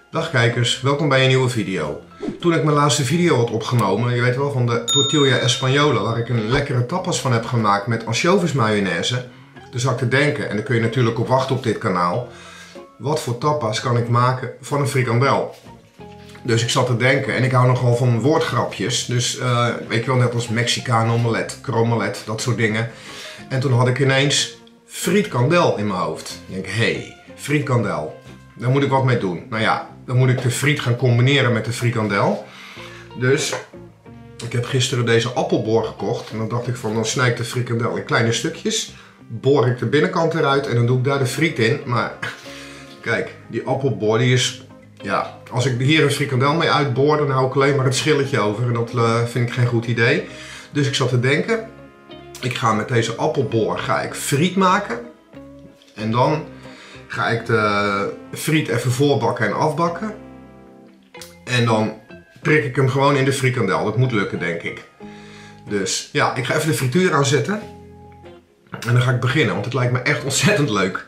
Dag kijkers, welkom bij een nieuwe video. Toen ik mijn laatste video had opgenomen, je weet wel van de tortilla española, waar ik een lekkere tapas van heb gemaakt met ansjovis mayonaise. Dus zat ik te denken, en daar kun je natuurlijk op wachten op dit kanaal, wat voor tapas kan ik maken van een frikandel? Dus ik zat te denken, en ik hou nogal van woordgrapjes, dus weet je wel, net als Mexicaan omelet, kromelet, dat soort dingen. En toen had ik ineens frietkandel in mijn hoofd. Ik denk, hé, frietkandel, daar moet ik wat mee doen. Nou ja, dan moet ik de friet gaan combineren met de frikandel. Dus ik heb gisteren deze appelboor gekocht. En dan dacht ik van, dan snij ik de frikandel in kleine stukjes. Boor ik de binnenkant eruit en dan doe ik daar de friet in. Maar kijk, die appelboor die is... Ja, als ik hier een frikandel mee uitboor, dan hou ik alleen maar het schilletje over. En dat vind ik geen goed idee. Dus ik zat te denken, ik ga met deze appelboor friet maken. En dan ga ik de friet even voorbakken en afbakken. En dan prik ik hem gewoon in de frikandel. Dat moet lukken, denk ik. Dus ja, ik ga even de frituur aanzetten. En dan ga ik beginnen, want het lijkt me echt ontzettend leuk.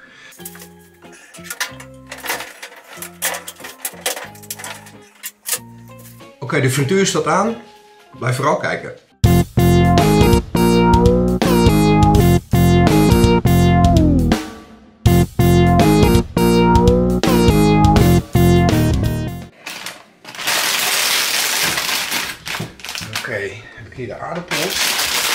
Oké, de frituur staat aan. Blijf vooral kijken. Oké, heb ik hier de aardappels.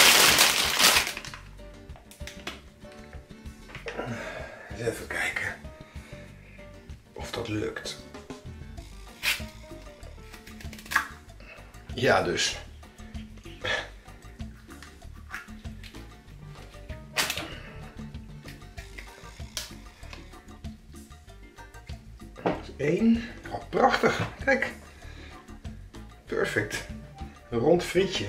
Even kijken of dat lukt. Ja, dus. Dat is 1. Oh, prachtig. Kijk. Perfect. Een rond frietje.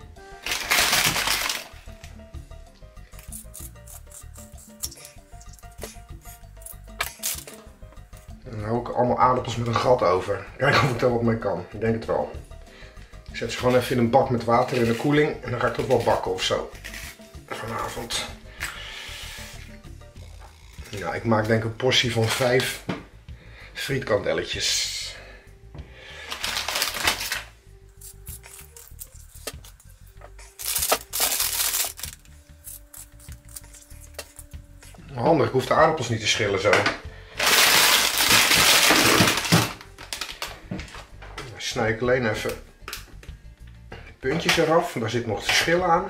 En dan hou ik allemaal aardappels met een gat over. Kijken of ik daar wat mee kan. Ik denk het wel. Ik zet ze gewoon even in een bak met water in de koeling en dan ga ik dat wel bakken of zo. Vanavond. Nou, ik maak denk ik een portie van 5 frietkandelletjes. Handig, ik hoef de aardappels niet te schillen zo. Dan snij ik alleen even de puntjes eraf, daar zit nog te schillen aan.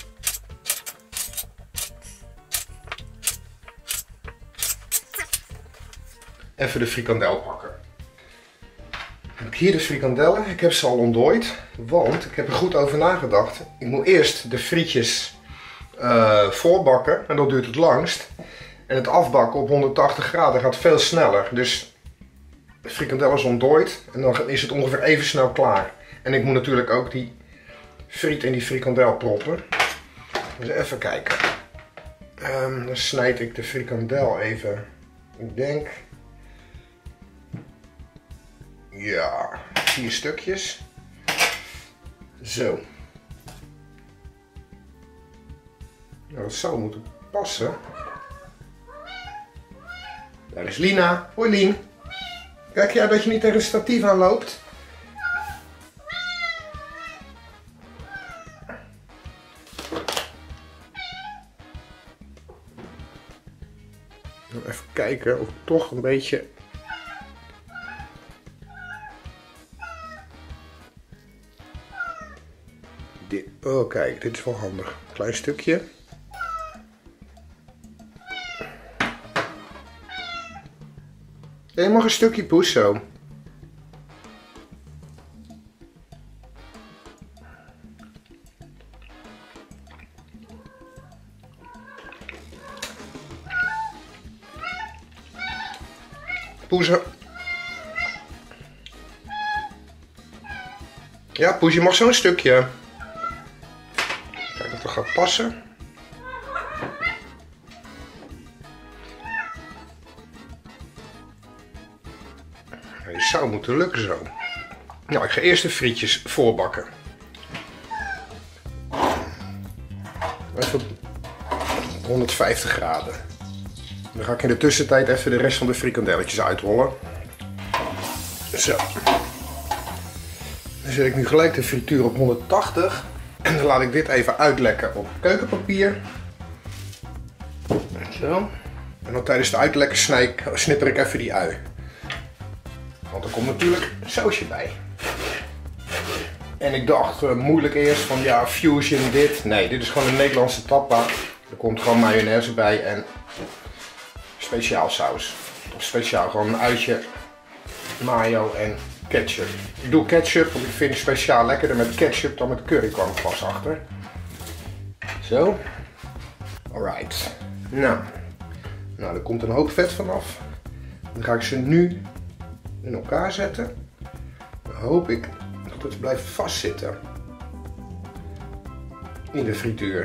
Even de frikandel pakken. Heb ik hier de frikandellen, ik heb ze al ontdooid, want ik heb er goed over nagedacht. Ik moet eerst de frietjes voorbakken en dat duurt het langst. En het afbakken op 180 graden gaat veel sneller. Dus de frikandel is ontdooid en dan is het ongeveer even snel klaar. En ik moet natuurlijk ook die friet in die frikandel proppen. Dus even kijken. Dan snijd ik de frikandel even, ik denk, ja, 4 stukjes. Zo. Nou, dat zou moeten passen. Daar is Lina. Hoi Lien. Kijk jij dat je niet tegen het statief aanloopt? Even kijken of ik toch een beetje... Oh kijk, dit is wel handig. Klein stukje. Je mag een stukje poes zo. Poezen. Ja, Poes, je mag zo'n stukje. Kijk of dat gaat passen. Het zou moeten lukken zo. Nou, ik ga eerst de frietjes voorbakken. Even 150 graden. Dan ga ik in de tussentijd even de rest van de frikandelletjes uitrollen. Zo. Dan zet ik nu gelijk de frituur op 180. En dan laat ik dit even uitlekken op keukenpapier. Zo. En dan tijdens de uitlekken snipper ik even die ui. Want er komt natuurlijk een sausje bij. En ik dacht moeilijk eerst van ja, fusion dit. Nee, dit is gewoon een Nederlandse tappa. Er komt gewoon mayonaise bij en speciaal saus. Of speciaal gewoon een uitje, mayo en ketchup. Ik doe ketchup, want ik vind het speciaal lekkerder met ketchup dan met curry, kwam ik pas achter. Zo. Alright. Nou, er komt een hoop vet vanaf. Dan ga ik ze nu in elkaar zetten. Dan hoop ik dat het blijft vastzitten in de frituur.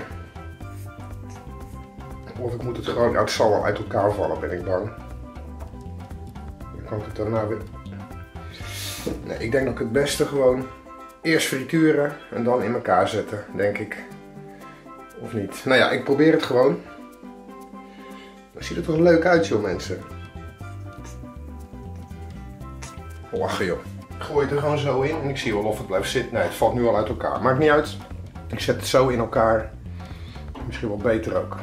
Of ik moet het gewoon, het zal wel uit elkaar vallen, ben ik bang. Dan kan ik het daarna weer... Nee, ik denk dat ik het beste gewoon eerst frituren en dan in elkaar zetten, denk ik. Of niet? Nou ja, ik probeer het gewoon. Dan ziet het er leuk uit, joh, mensen. Lachen, joh. Ik gooi het er gewoon zo in en ik zie wel of het blijft zitten. Nee, het valt nu al uit elkaar. Maakt niet uit. Ik zet het zo in elkaar. Misschien wel beter ook.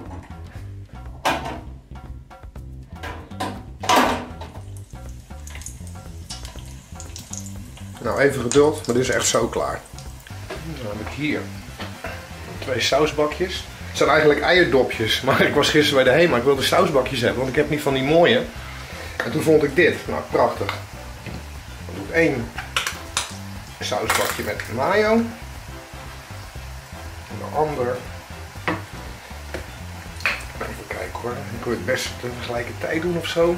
Nou, even geduld, maar dit is echt zo klaar. Dan heb ik hier 2 sausbakjes. Het zijn eigenlijk eierdopjes, maar ik was gisteren bij de HEMA. Ik wilde sausbakjes hebben, want ik heb niet van die mooie. En toen vond ik dit. Nou, prachtig. Dan doe ik 1 sausbakje met mayo. En de ander... Even kijken hoor. Ik wil het best tegelijkertijd doen of zo.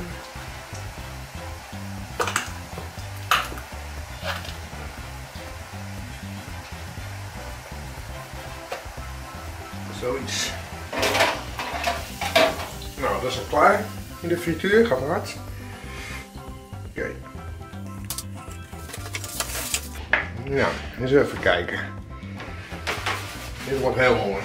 Zoiets. Nou, dat is al klaar in de frituur. Gaat hard. Oké. Nou, eens even kijken. Dit wordt heel mooi.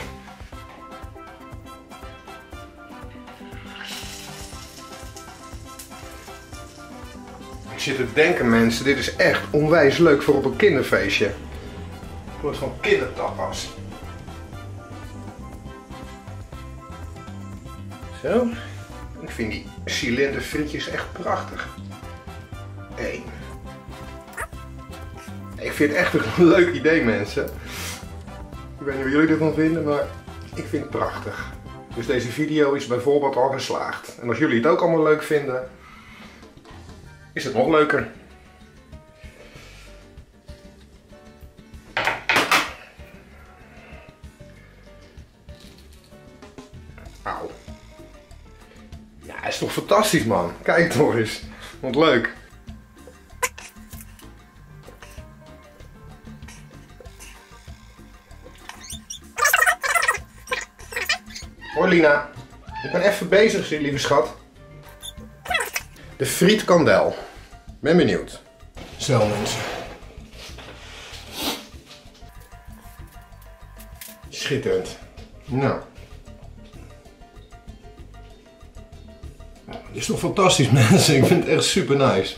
Ik zit te denken, mensen, dit is echt onwijs leuk voor op een kinderfeestje. Het wordt van kindertapas. Zo. Ik vind die cilinderfrietjes echt prachtig. 1. Ik vind het echt een leuk idee, mensen. Ik weet niet wat jullie ervan vinden, maar ik vind het prachtig. Dus deze video is bijvoorbeeld al geslaagd. En als jullie het ook allemaal leuk vinden, is het nog leuker. Auw. Ja, is toch fantastisch, man. Kijk toch eens. Wat leuk. Hoi Lina. Ik ben even bezig, lieve schat. De frietkandel. Ben benieuwd. Zo, mensen. Schitterend. Nou. Dit is toch fantastisch, mensen. Ik vind het echt super nice.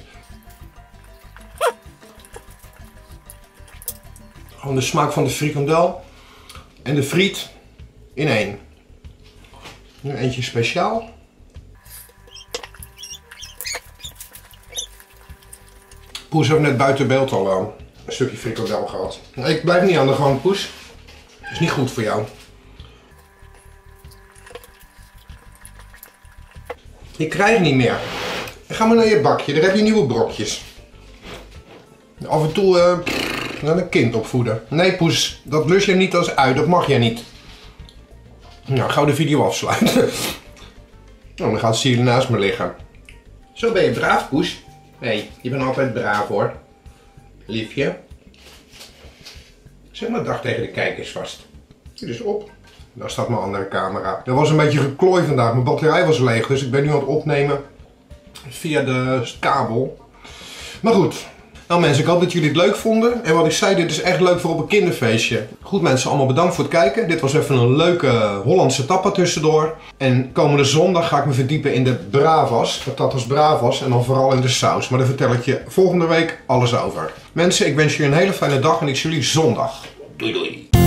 Gewoon de smaak van de frikandel en de friet in één. Nu eentje speciaal. Poes heeft net buiten beeld al een stukje frikandel gehad. Nou, ik blijf niet aan de gang, Poes. Dat is niet goed voor jou. Je krijgt niet meer. Ga maar naar je bakje, daar heb je nieuwe brokjes. Af en toe een kind opvoeden. Nee, Poes, dat lust je niet als uit, dat mag jij niet. Nou, gauw de video afsluiten. Nou, dan gaat Siele naast me liggen. Zo ben je braaf, Poes. Nee, je bent altijd braaf hoor. Liefje. Zeg maar dag tegen de kijkers vast. Dit is op. Daar staat mijn andere camera. Er was een beetje geklooi vandaag. Mijn batterij was leeg, dus ik ben nu aan het opnemen via de kabel. Maar goed. Nou mensen, ik hoop dat jullie het leuk vonden. En wat ik zei, dit is echt leuk voor op een kinderfeestje. Goed mensen, allemaal bedankt voor het kijken. Dit was even een leuke Hollandse tappa tussendoor. En komende zondag ga ik me verdiepen in de bravas, patatas bravas en dan vooral in de saus. Maar daar vertel ik je volgende week alles over. Mensen, ik wens jullie een hele fijne dag en ik zie jullie zondag. Doei doei.